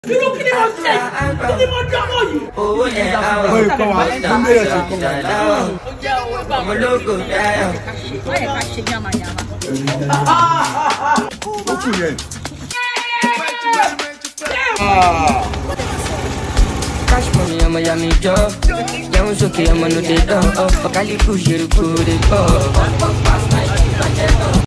Dúró kí ni mo ṣe? Kí ni mo dánwò yìí? Owó yẹn àwọn kọ́ wa fún bẹ́ẹ̀ ṣe kọ́ wa. ọmọ ológo dáyọ̀. Wọ́n yẹ ká ṣe yàmàyàmà. Ó kù yẹn. Cash money, ọmọ ya mi jọ. Yẹ̀wò sókè ọmọ ló dé dán. Ọ̀kálíkù ṣeré kúrò dé bọ̀.